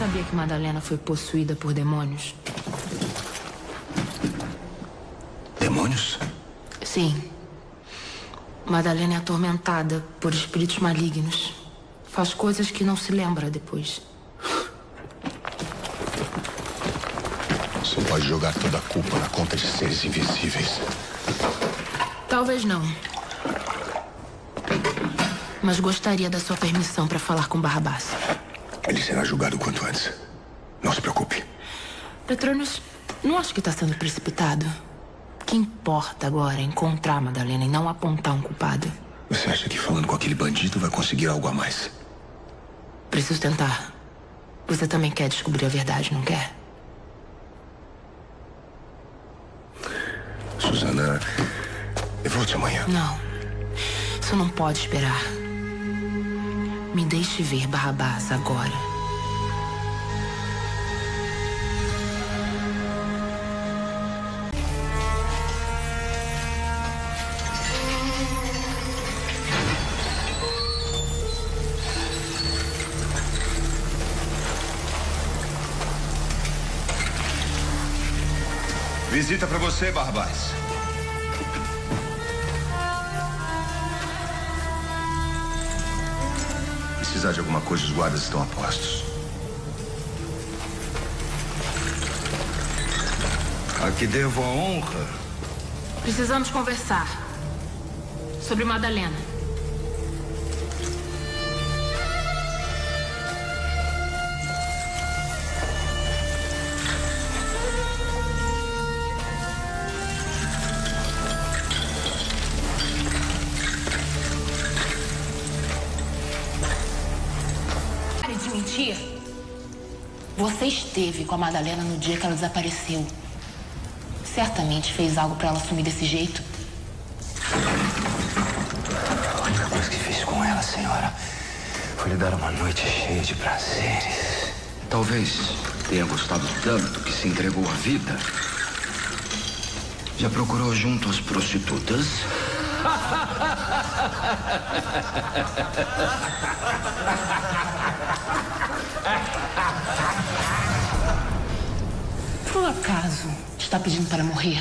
sabia que Madalena foi possuída por demônios? Demônios? Sim. Madalena é atormentada por espíritos malignos. Faz coisas que não se lembra depois. Você pode jogar toda a culpa na conta de seres invisíveis. Talvez não. Mas gostaria da sua permissão para falar com Barrabás. Ele será julgado o quanto antes. Não se preocupe. Petrônios, não acho que está sendo precipitado. O que importa agora é encontrar Madalena e não apontar um culpado. Você acha que falando com aquele bandido vai conseguir algo a mais? Preciso tentar. Você também quer descobrir a verdade, não quer? Susana, eu volte amanhã. Não. Isso não pode esperar. Me deixe ver Barrabás agora. Visita pra você, Barrabás. Precisar de alguma coisa, os guardas estão a postos. A que devo a honra. Precisamos conversar sobre Madalena. Pare de mentir. Você esteve com a Madalena no dia que ela desapareceu. Certamente fez algo para ela sumir desse jeito. A única coisa que fiz com ela, senhora, foi lhe dar uma noite cheia de prazeres. Talvez tenha gostado tanto que se entregou à vida. Já procurou junto às prostitutas? Por acaso está pedindo para morrer?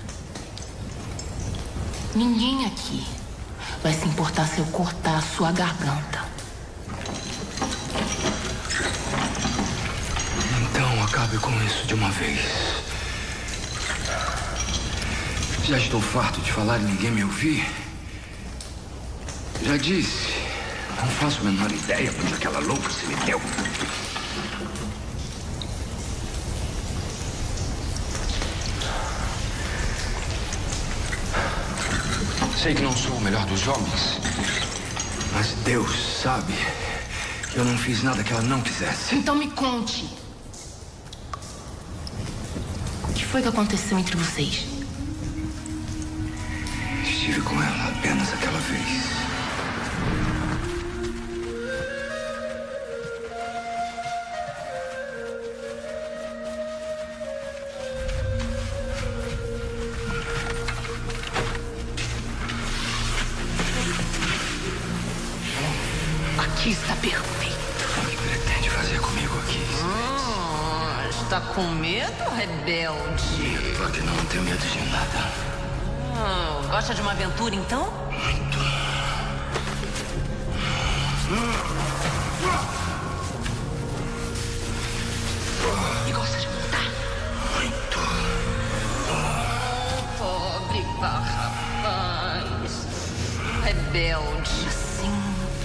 Ninguém aqui vai se importar se eu cortar a sua garganta. Então acabe com isso de uma vez. Já estou farto de falar e ninguém me ouvir. Já disse, não faço a menor ideia onde aquela louca se meteu. Sei que não sou o melhor dos homens, mas Deus sabe que eu não fiz nada que ela não quisesse. Então me conte. O que foi que aconteceu entre vocês? Estive com ela apenas aquela vez. Aqui está perfeito. O que pretende fazer comigo aqui? Está com medo, rebelde? Claro que não tenho medo de nada. Gosta de uma aventura, então? Muito. E gosta de montar? Muito. Pobre Barrabás. Rebelde. Assim.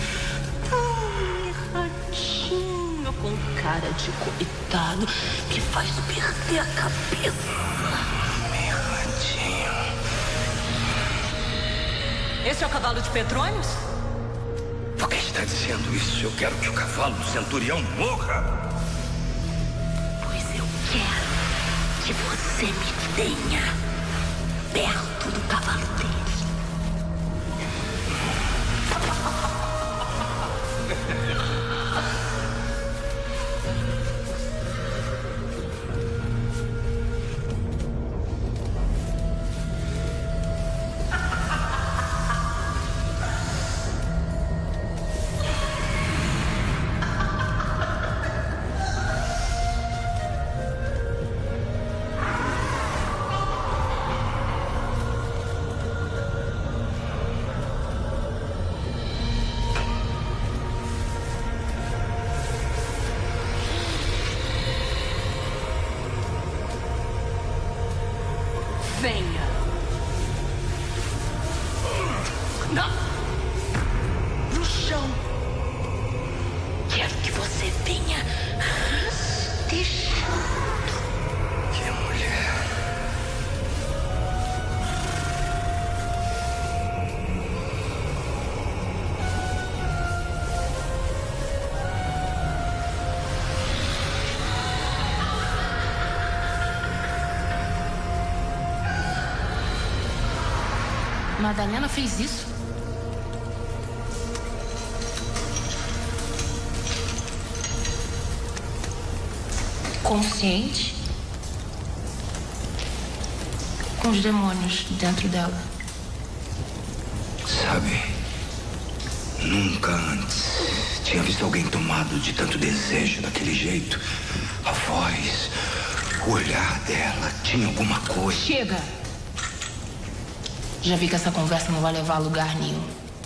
Tão mirradinho, com cara de coitado, que faz perder a cabeça. Esse é o cavalo de Petrônios? Por que está dizendo isso? Eu quero que o cavalo do centurião morra. Pois eu quero que você me tenha perto do cavalo dele. tenha deixado. Que mulher. Madalena fez isso? Consciente? Com os demônios dentro dela. Sabe, nunca antes tinha visto alguém tomado de tanto desejo daquele jeito. A voz, o olhar dela tinha alguma coisa. Chega! Já vi que essa conversa não vai levar a lugar nenhum.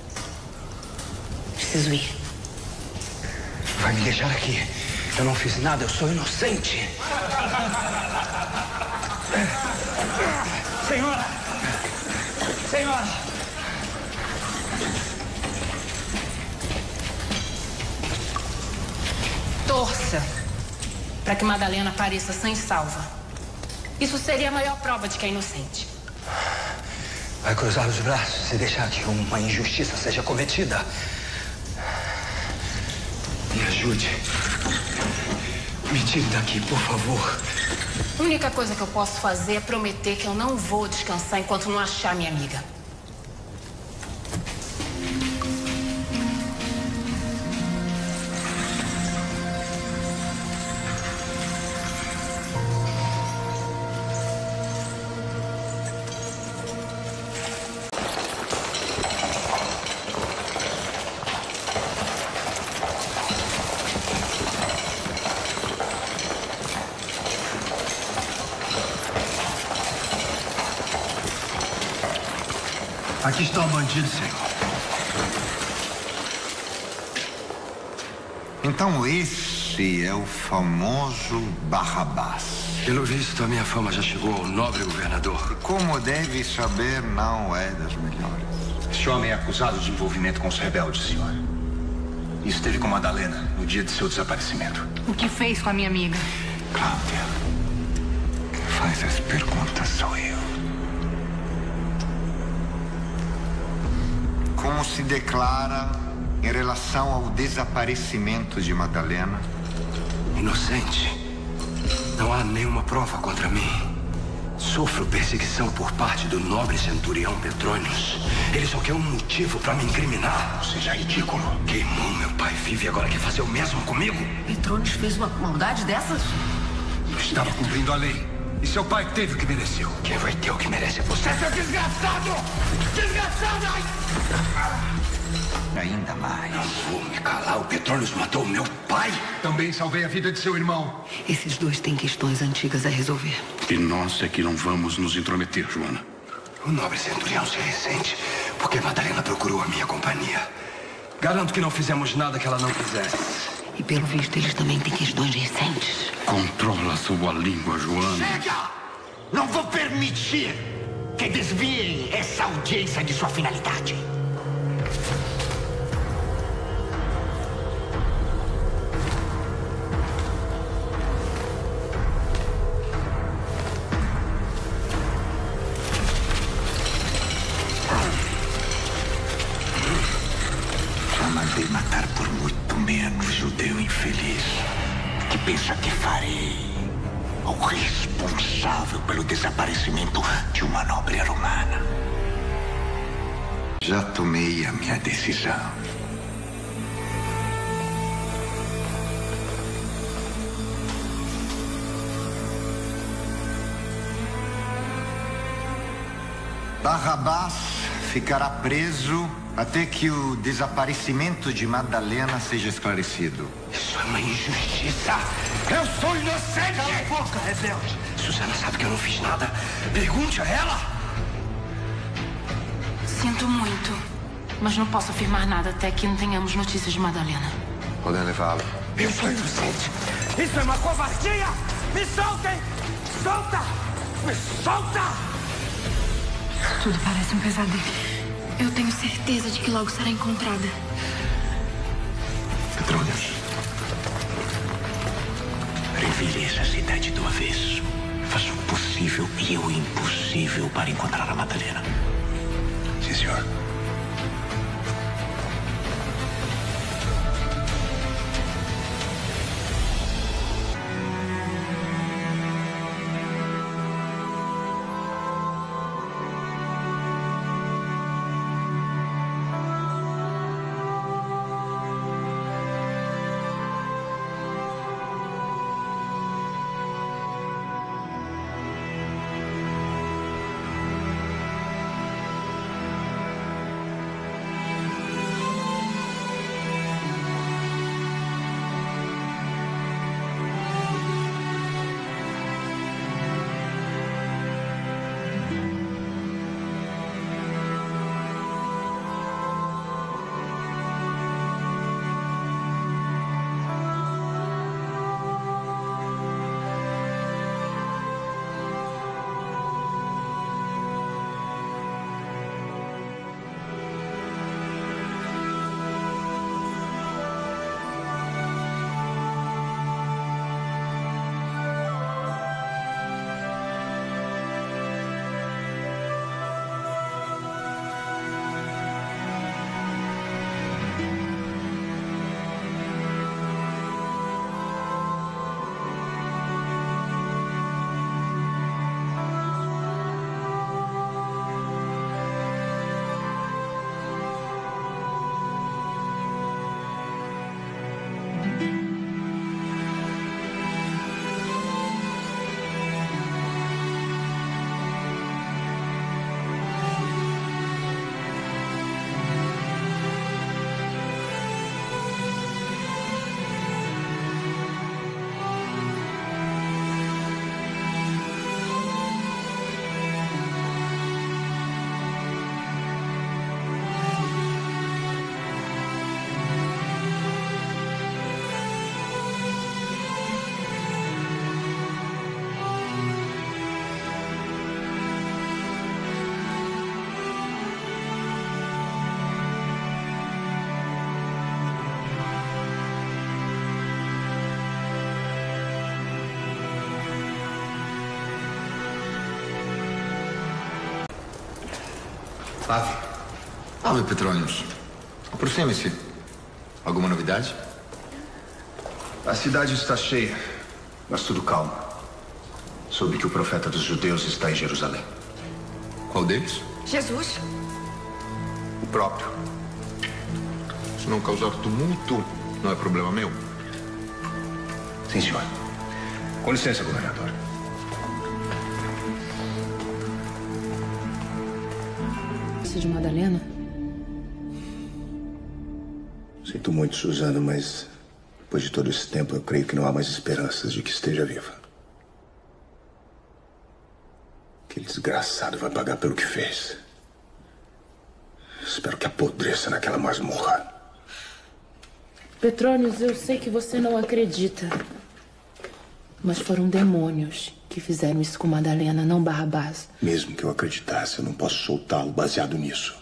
Preciso ir. Vai me deixar aqui. Eu não fiz nada, eu sou inocente. Senhora! Senhora! Torça para que Madalena apareça sã e salva. Isso seria a maior prova de que é inocente. Vai cruzar os braços e deixar que uma injustiça seja cometida. Me ajude. Me tire daqui, por favor. A única coisa que eu posso fazer é prometer que eu não vou descansar enquanto não achar minha amiga. Aqui está o bandido, senhor. Então esse é o famoso Barrabás. Pelo visto, a minha fama já chegou ao nobre governador. Como deve saber, não é das melhores. Este homem é acusado de envolvimento com os rebeldes, senhor. E esteve com Madalena no dia de seu desaparecimento. O que fez com a minha amiga? Cláudia, quem faz as perguntas sou eu. Como se declara em relação ao desaparecimento de Madalena? Inocente. Não há nenhuma prova contra mim. Sofro perseguição por parte do nobre centurião Petrônios. Ele só quer um motivo para me incriminar. Seja ridículo. Queimou meu pai vivo e agora quer fazer o mesmo comigo? Petrônios fez uma maldade dessas? Estava cumprindo a lei. E seu pai teve o que mereceu. Quem vai ter o que merece é você, seu desgraçado! Desgraçado! Ai! Ainda mais. Não vou me calar. O Petrônios matou meu pai. Também salvei a vida de seu irmão. Esses dois têm questões antigas a resolver. E nós é que não vamos nos intrometer, Joana. O nobre centurião se ressente porque Madalena procurou a minha companhia. Garanto que não fizemos nada que ela não quisesse. E pelo visto eles também têm questões recentes. Controla sua língua, Joana. Chega! Não vou permitir que desviem essa audiência de sua finalidade. Já mandei matar por muito menos, judeu infeliz. Que pensa que farei ao responsável pelo desaparecimento de uma nobre romana? Já tomei a minha decisão. Barrabás ficará preso até que o desaparecimento de Madalena seja esclarecido. Isso é uma injustiça. Eu sou inocente. Cala a boca, rebelde. Suzana sabe que eu não fiz nada. Pergunte a ela. Sinto muito, mas não posso afirmar nada até que não tenhamos notícias de Madalena. Podem levá-lo. Eu sou inocente. Isso é uma covardia. Me soltem. Solta. Me solta. Tudo parece um pesadelo. Eu tenho certeza de que logo será encontrada. Petrônios, vez. Faça o possível e o impossível para encontrar a Madalena. Sim, senhor. Ave Petrônios. Aproxime-se. Alguma novidade? A cidade está cheia, mas tudo calmo. Soube que o profeta dos judeus está em Jerusalém. Qual deles? Jesus. O próprio. Se não causar tumulto, não é problema meu. Sim, senhor. Com licença, governador. De Madalena? Sinto muito, Suzana, mas depois de todo esse tempo eu creio que não há mais esperanças de que esteja viva. Aquele desgraçado vai pagar pelo que fez. Espero que apodreça naquela masmorra. Petrônios, eu sei que você não acredita. Mas foram demônios que fizeram isso com Madalena, não Barrabás. Mesmo que eu acreditasse, eu não posso soltá-lo baseado nisso.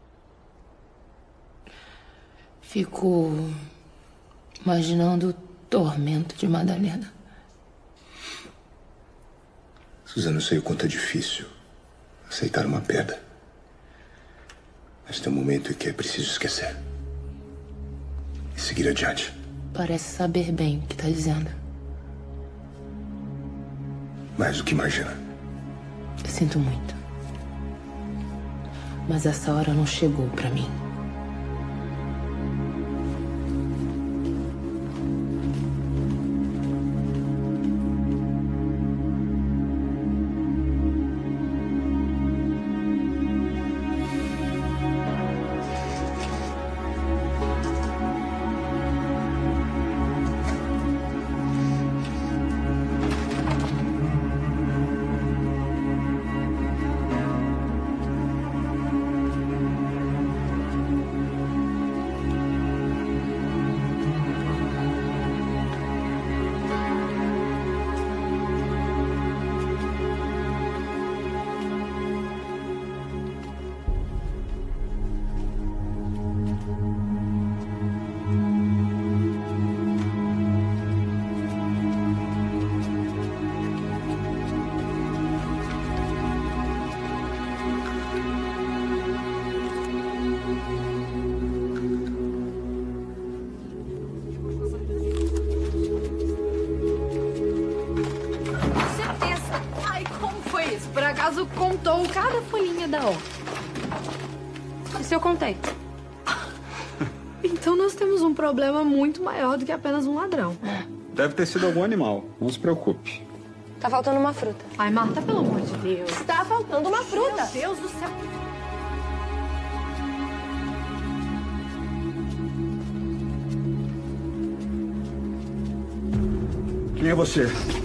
Fico imaginando o tormento de Madalena. Suzana, eu sei o quanto é difícil aceitar uma perda. Mas tem um momento em que é preciso esquecer. E seguir adiante. Parece saber bem o que está dizendo. Mais do que imagina. Eu sinto muito. Mas essa hora não chegou pra mim. caso, contou cada folhinha da horta. Isso eu contei. Então nós temos um problema muito maior do que apenas um ladrão. Deve ter sido algum animal. Não se preocupe. Tá faltando uma fruta. Ai, Marta, pelo amor de Deus. Tá faltando uma fruta. Meu Deus do céu. Quem é você?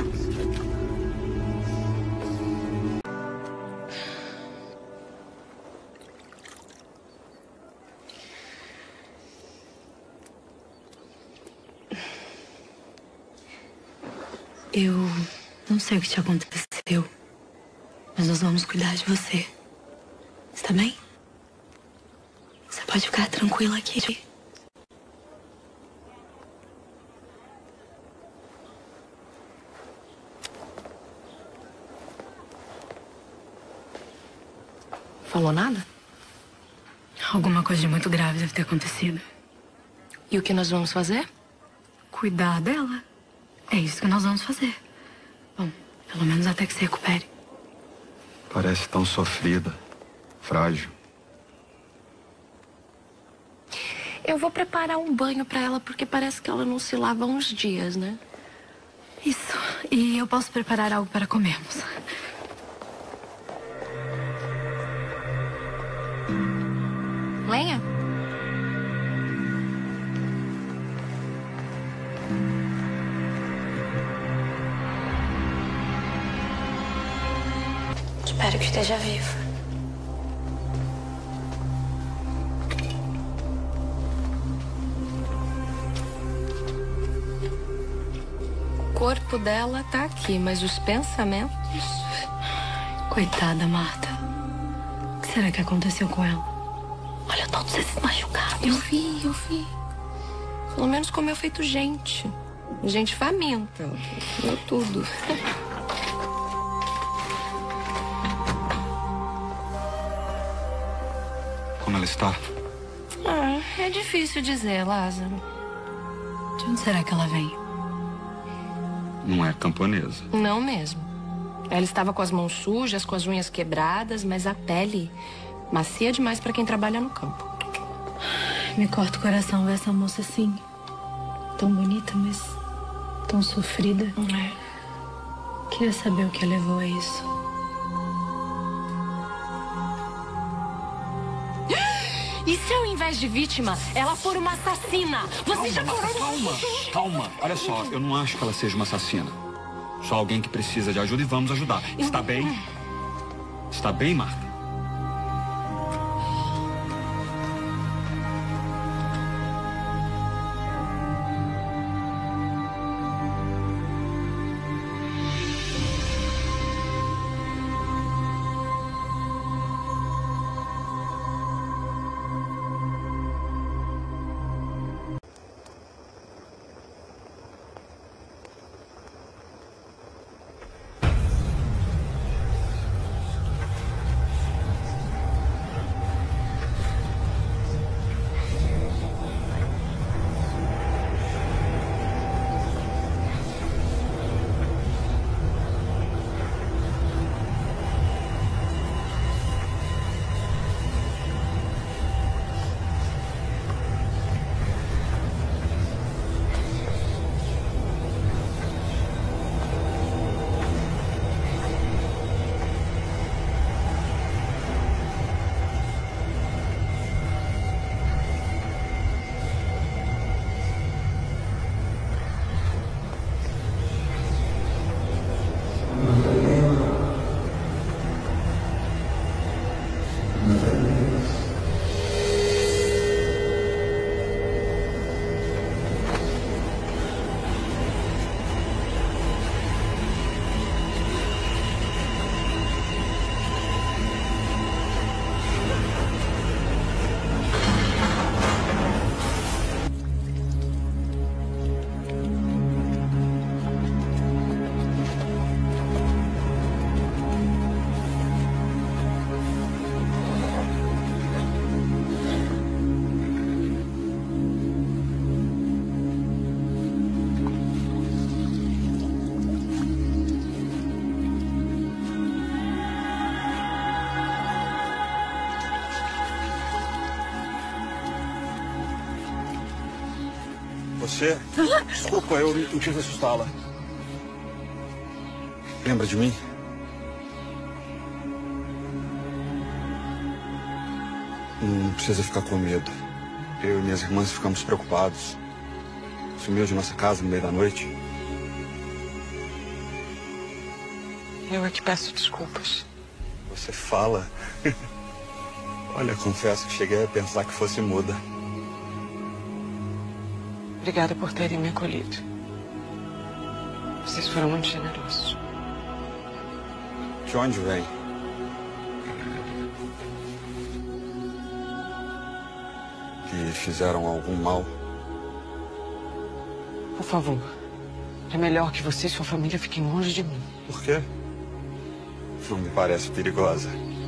Eu não sei o que te aconteceu, mas nós vamos cuidar de você. Está bem? Você pode ficar tranquila aqui. Falou nada? Alguma coisa de muito grave deve ter acontecido. E o que nós vamos fazer? Cuidar dela. É isso que nós vamos fazer. Bom, pelo menos até que se recupere. Parece tão sofrida, frágil. Eu vou preparar um banho pra ela, porque parece que ela não se lava há uns dias, né? Isso. E eu posso preparar algo para comermos. Lenha? Espero que esteja viva. O corpo dela tá aqui, mas os pensamentos... Coitada, Marta. O que será que aconteceu com ela? Olha todos esses machucados. Eu vi. Pelo menos comeu feito gente. Gente faminta. Comeu tudo. Como ela está? É difícil dizer, Lázaro. De onde será que ela vem? Não é camponesa. Não mesmo. Ela estava com as mãos sujas, com as unhas quebradas, mas a pele macia demais para quem trabalha no campo. Me corta o coração ver essa moça assim. Tão bonita, mas tão sofrida. Queria saber o que a levou a isso. E se ao invés de vítima, ela for uma assassina? Você já parou? Calma. Olha só, eu não acho que ela seja uma assassina. Só alguém que precisa de ajuda e vamos ajudar. Está bem? Está bem, Marta? Você? Desculpa, eu quis assustá-la. Lembra de mim? Não precisa ficar com medo. Eu e minhas irmãs ficamos preocupados. Sumiu de nossa casa no meio da noite. Eu é que peço desculpas. Você fala? Olha, confesso que cheguei a pensar que fosse muda. Obrigada por terem me acolhido. Vocês foram muito generosos. De onde vem? Que fizeram algum mal? Por favor, é melhor que você e sua família fiquem longe de mim. Por quê? Não me parece perigosa.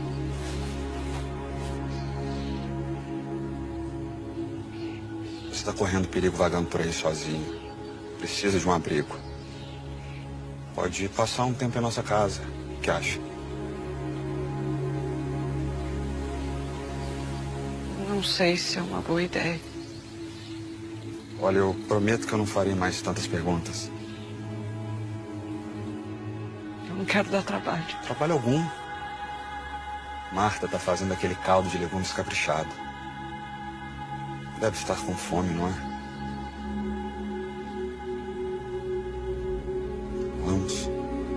Você está correndo perigo vagando por aí sozinho. Precisa de um abrigo. Pode passar um tempo em nossa casa. O que acha? Não sei se é uma boa ideia. Olha, eu prometo que eu não farei mais tantas perguntas. Eu não quero dar trabalho. Trabalho algum. Marta está fazendo aquele caldo de legumes caprichado. Deve estar com fome, não é? Vamos.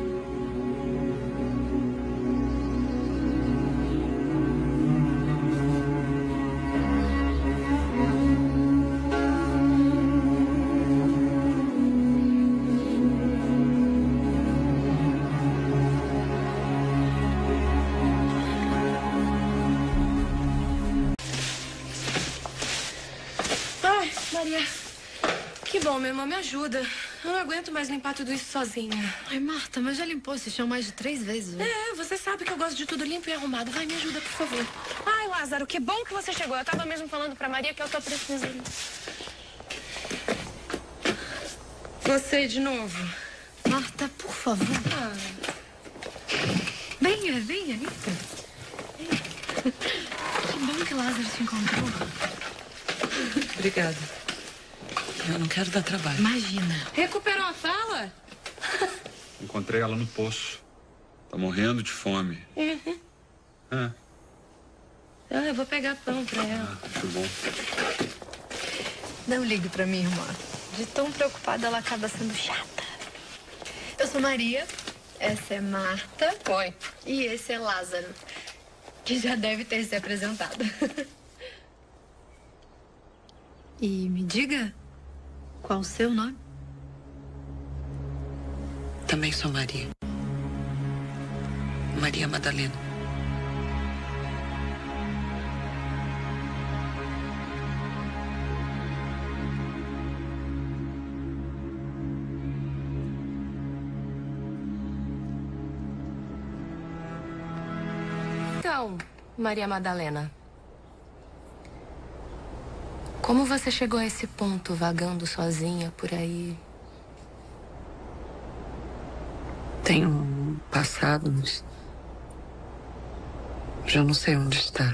Maria, que bom, meu irmão, me ajuda. Eu não aguento mais limpar tudo isso sozinha. Ai, Marta, mas já limpou esse chão mais de 3 vezes hoje. É, você sabe que eu gosto de tudo limpo e arrumado. Vai, me ajuda, por favor. Ai, Lázaro, que bom que você chegou. Eu tava mesmo falando pra Maria que eu tô precisando. Você de novo. Marta, por favor. Venha, venha, entra. Que bom que Lázaro te encontrou. Obrigada. Eu não quero dar trabalho. Imagina. Recuperou a fala? Encontrei ela no poço. Tá morrendo de fome. Uhum. É. Eu vou pegar pão pra ela. Acho bom. Não ligue pra minha irmã. De tão preocupada, ela acaba sendo chata. Eu sou Maria. Essa é Marta. Oi. E esse é Lázaro, que já deve ter se apresentado. E me diga, qual o seu nome? Também sou Maria. Maria Madalena. Então, Maria Madalena, como você chegou a esse ponto, vagando sozinha por aí? Tenho um passado, mas já não sei onde está.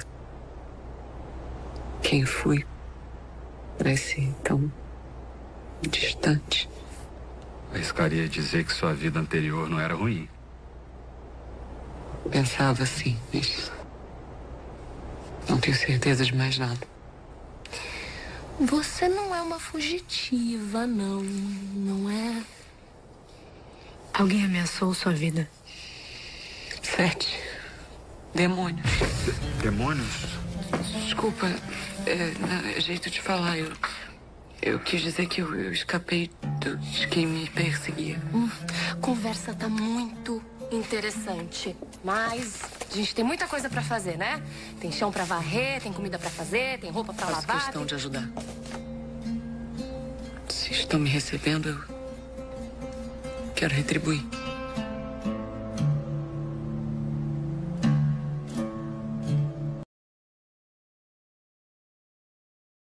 Quem fui parece tão distante. Arriscaria dizer que sua vida anterior não era ruim. Pensava assim, mas não tenho certeza de mais nada. Você não é uma fugitiva, não. Não é? Alguém ameaçou sua vida? 7 demônios. Demônios? Desculpa, é jeito de falar. Eu quis dizer que eu escapei de quem me perseguia. Conversa tá muito interessante. Mas a gente tem muita coisa pra fazer, né? Tem chão pra varrer, tem comida pra fazer, tem roupa pra Faço lavar. questão de ajudar. Se estão me recebendo, eu quero retribuir.